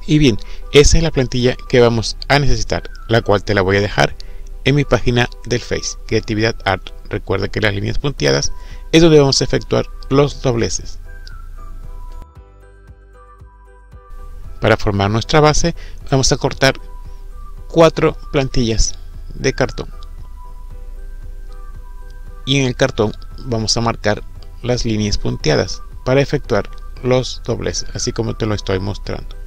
Y bien, esa es la plantilla que vamos a necesitar, la cual te la voy a dejar en mi página del Face, Creatividad Art. Recuerda que las líneas punteadas es donde vamos a efectuar los dobleces. Para formar nuestra base vamos a cortar 4 plantillas de cartón. Y en el cartón vamos a marcar las líneas punteadas para efectuar los dobleces, así como te lo estoy mostrando.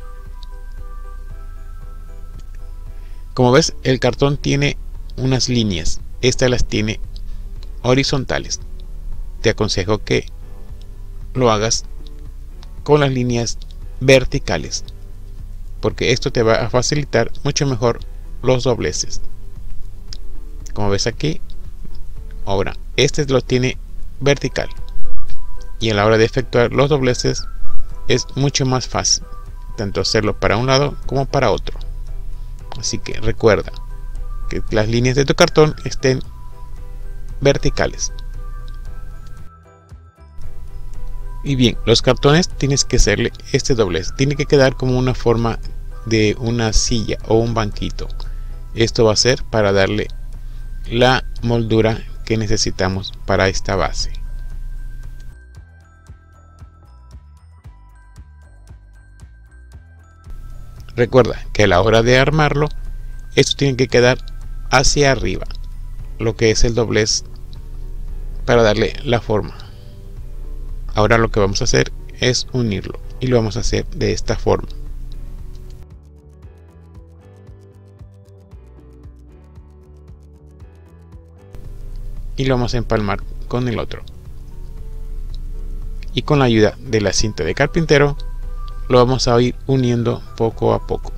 Como ves, el cartón tiene unas líneas, estas las tiene horizontales. Te aconsejo que lo hagas con las líneas verticales, porque esto te va a facilitar mucho mejor los dobleces. Como ves aquí, ahora este lo tiene vertical, y a la hora de efectuar los dobleces es mucho más fácil, tanto hacerlo para un lado como para otro. Así que recuerda que las líneas de tu cartón estén verticales. Y bien, los cartones tienes que hacerle este doblez, tiene que quedar como una forma de una silla o un banquito. Esto va a ser para darle la moldura que necesitamos para esta base. Recuerda que a la hora de armarlo, esto tiene que quedar hacia arriba, lo que es el doblez, para darle la forma. Ahora lo que vamos a hacer es unirlo, y lo vamos a hacer de esta forma. Y lo vamos a empalmar con el otro. Y con la ayuda de la cinta de carpintero, lo vamos a ir uniendo poco a poco.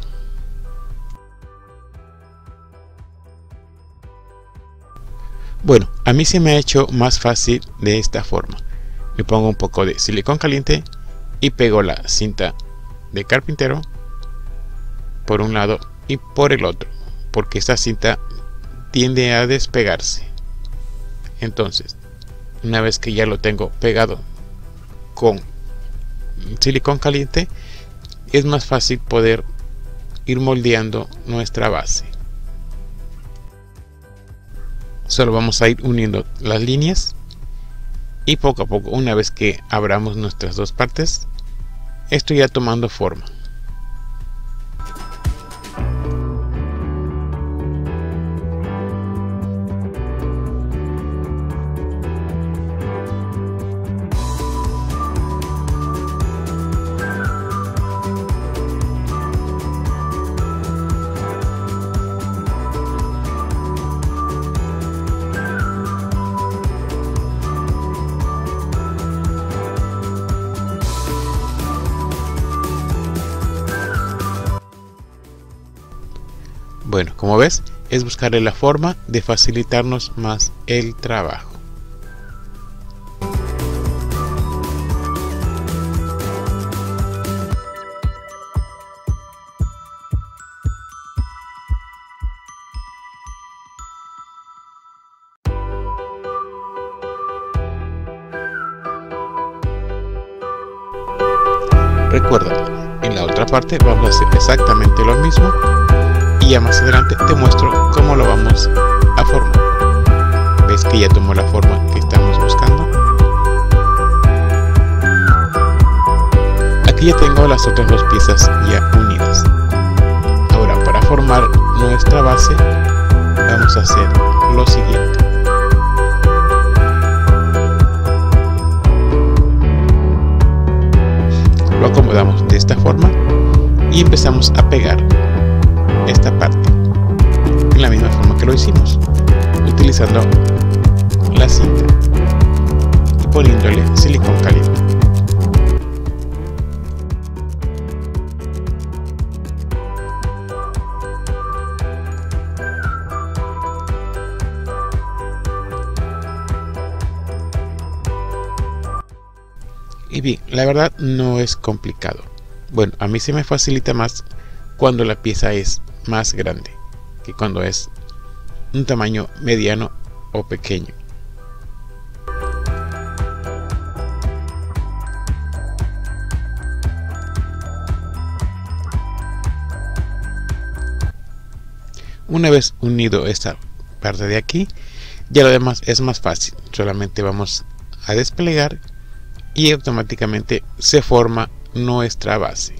Bueno, a mí se me ha hecho más fácil de esta forma. Le pongo un poco de silicón caliente y pego la cinta de carpintero por un lado y por el otro, porque esta cinta tiende a despegarse. Entonces, una vez que ya lo tengo pegado con silicón caliente, es más fácil poder ir moldeando nuestra base. Solo vamos a ir uniendo las líneas y poco a poco, una vez que abramos nuestras dos partes, esto irá tomando forma. Bueno, como ves, es buscarle la forma de facilitarnos más el trabajo. Recuerda, en la otra parte vamos a hacer exactamente lo mismo. Y ya más adelante te muestro cómo lo vamos a formar. ¿Ves que ya tomó la forma que estamos buscando? Aquí ya tengo las otras dos piezas ya unidas. Ahora, para formar nuestra base vamos a hacer lo siguiente. Lo acomodamos de esta forma y empezamos a pegar esta parte en la misma forma que lo hicimos, utilizando la cinta y poniéndole silicón caliente. Y bien, la verdad no es complicado. Bueno, a mí se me facilita más cuando la pieza es más grande que cuando es un tamaño mediano o pequeño. Una vez unido esta parte de aquí, ya lo demás es más fácil. Solamente vamos a desplegar y automáticamente se forma nuestra base.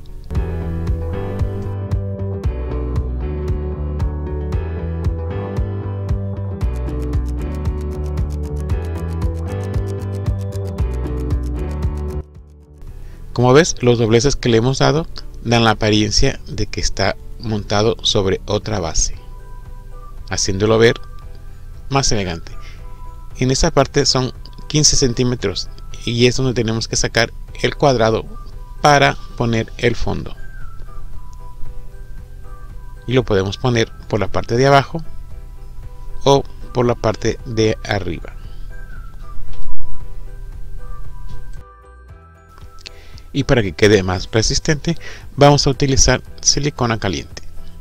Como ves, los dobleces que le hemos dado dan la apariencia de que está montado sobre otra base, haciéndolo ver más elegante. En esta parte son 15 centímetros y es donde tenemos que sacar el cuadrado para poner el fondo, y lo podemos poner por la parte de abajo o por la parte de arriba. Y para que quede más resistente, vamos a utilizar silicona caliente.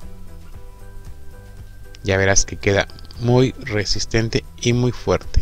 Ya verás que queda muy resistente y muy fuerte.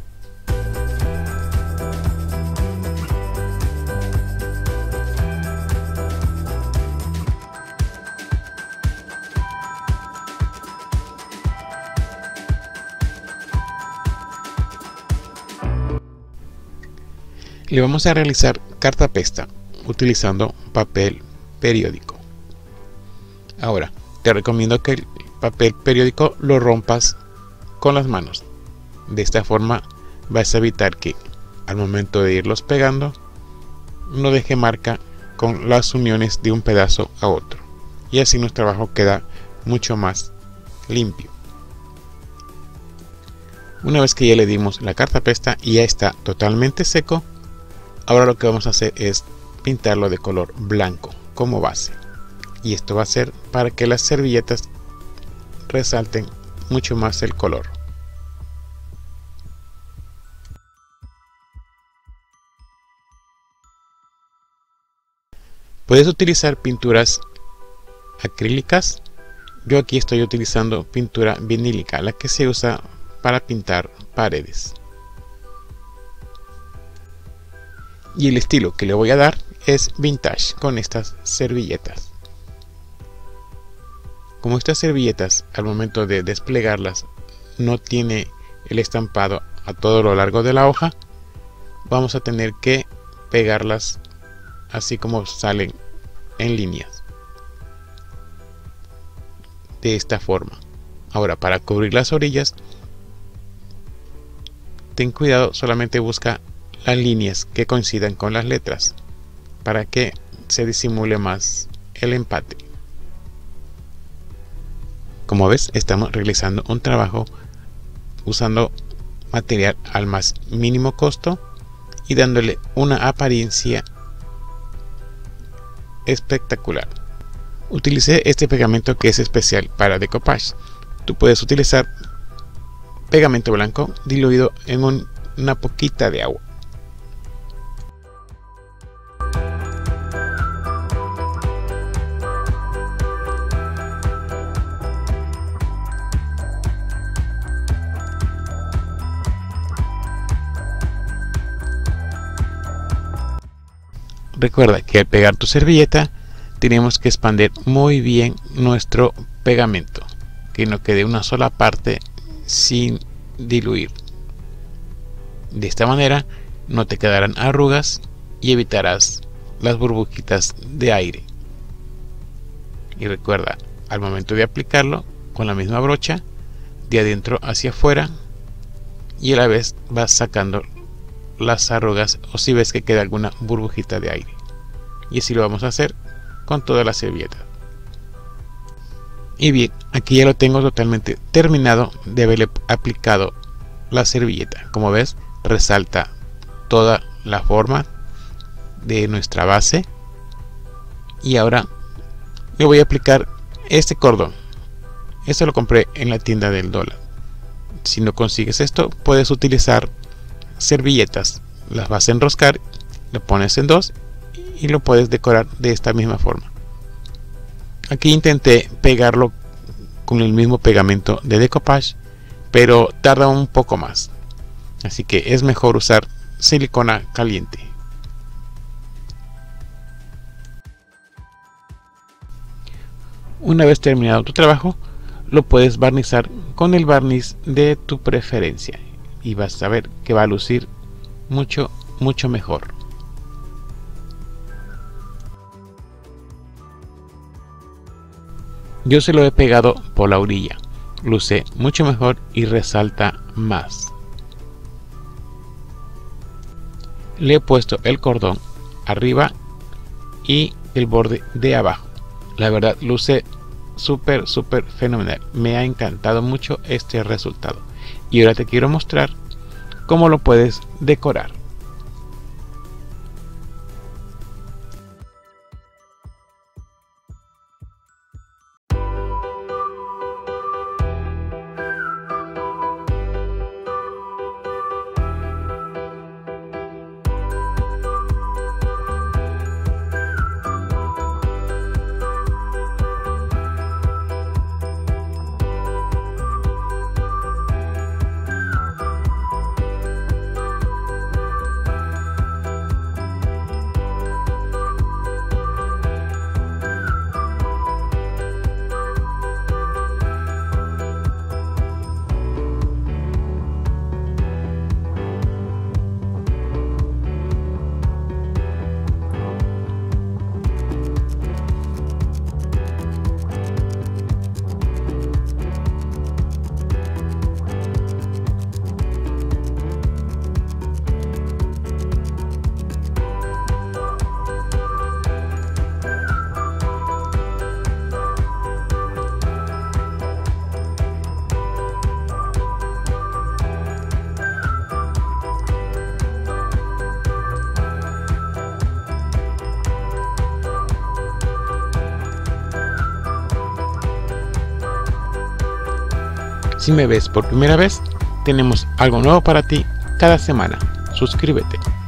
Le vamos a realizar cartapesta utilizando papel periódico. Ahora, te recomiendo que el papel periódico lo rompas con las manos. De esta forma vas a evitar que al momento de irlos pegando no deje marca con las uniones de un pedazo a otro, y así nuestro trabajo queda mucho más limpio. Una vez que ya le dimos la cartapesta y ya está totalmente seco, ahora lo que vamos a hacer es pintarlo de color blanco como base, y esto va a ser para que las servilletas resalten mucho más el color. Puedes utilizar pinturas acrílicas. Yo aquí estoy utilizando pintura vinílica, la que se usa para pintar paredes. Y el estilo que le voy a dar es vintage con estas servilletas. Como estas servilletas al momento de desplegarlas no tiene el estampado a todo lo largo de la hoja, vamos a tener que pegarlas así como salen en líneas, de esta forma. Ahora, para cubrir las orillas, ten cuidado, solamente busca las líneas que coincidan con las letras para que se disimule más el empate. Como ves, estamos realizando un trabajo usando material al más mínimo costo y dándole una apariencia espectacular. Utilicé este pegamento que es especial para decoupage. Tú puedes utilizar pegamento blanco diluido en una poquita de agua. Recuerda que al pegar tu servilleta tenemos que expandir muy bien nuestro pegamento, que no quede una sola parte sin diluir. De esta manera no te quedarán arrugas y evitarás las burbujitas de aire. Y recuerda, al momento de aplicarlo, con la misma brocha, de adentro hacia afuera, y a la vez vas sacando las arrugas o si ves que queda alguna burbujita de aire. Y así lo vamos a hacer con toda la servilleta. Y bien, aquí ya lo tengo totalmente terminado de haberle aplicado la servilleta. Como ves, resalta toda la forma de nuestra base. Y ahora le voy a aplicar este cordón. Esto lo compré en la tienda del dólar. Si no consigues esto, puedes utilizar servilletas. Las vas a enroscar, lo pones en dos y lo puedes decorar de esta misma forma. Aquí intenté pegarlo con el mismo pegamento de decoupage, pero tarda un poco más, así que es mejor usar silicona caliente. Una vez terminado tu trabajo, lo puedes barnizar con el barniz de tu preferencia y vas a ver que va a lucir mucho mejor. Yo se lo he pegado por la orilla, luce mucho mejor y resalta más. Le he puesto el cordón arriba y el borde de abajo. La verdad luce súper fenomenal. Me ha encantado mucho este resultado. Y ahora te quiero mostrar cómo lo puedes decorar. Si me ves por primera vez, tenemos algo nuevo para ti cada semana. Suscríbete.